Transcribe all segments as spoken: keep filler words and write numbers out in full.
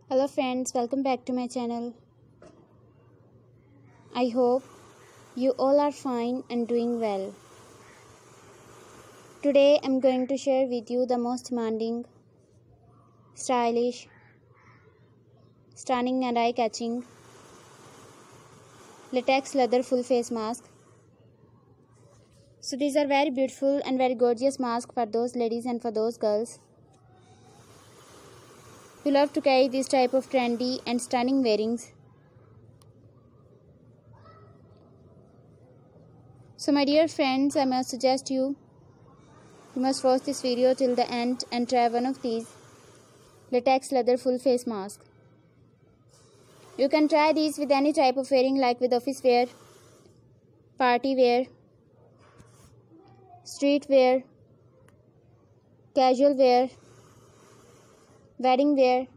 Hello friends, welcome back to my channel. I hope you all are fine and doing well. Today I'm going to share with you the most demanding, stylish, stunning and eye-catching latex leather full face mask. So these are very beautiful and very gorgeous masks for those ladies and for those girls who love to carry this type of trendy and stunning wearings. So my dear friends, I must suggest you, you must watch this video till the end and try one of these latex leather full face mask. You can try these with any type of wearing, like with office wear, party wear, street wear, casual wear, wedding wear.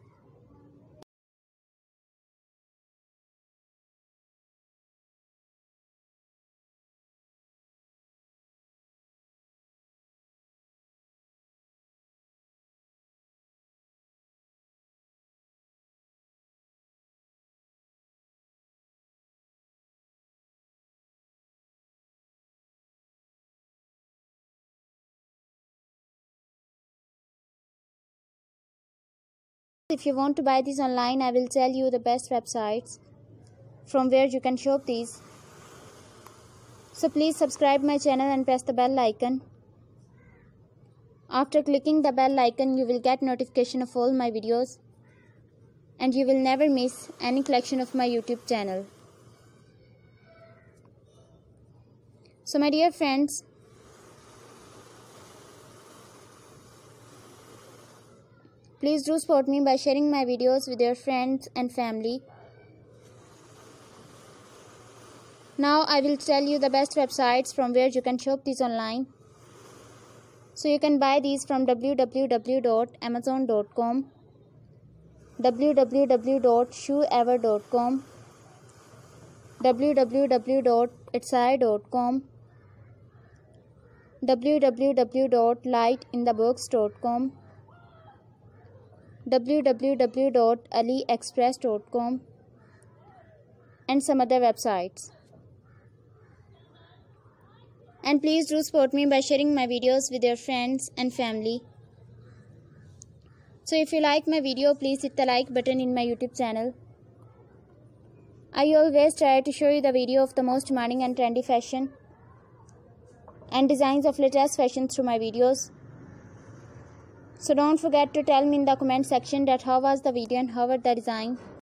If you want to buy these online, I will tell you the best websites from where you can shop these. So please subscribe my channel and press the bell icon. After clicking the bell icon, you will get notification of all my videos and you will never miss any collection of my YouTube channel. So my dear friends, please do support me by sharing my videos with your friends and family. Now I will tell you the best websites from where you can shop these online. So you can buy these from w w w dot amazon dot com, w w w dot shoe ever dot com, w w w dot etsy dot com, w w w dot light in the box dot com, w w w dot aliexpress dot com, and some other websites. And please do support me by sharing my videos with your friends and family. So if you like my video, please hit the like button in my YouTube channel. I always try to show you the video of the most demanding and trendy fashion and designs of latest fashion through my videos. So don't forget to tell me in the comment section that how was the video and how was the design.